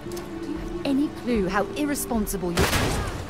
Do you have any clue how irresponsible you are?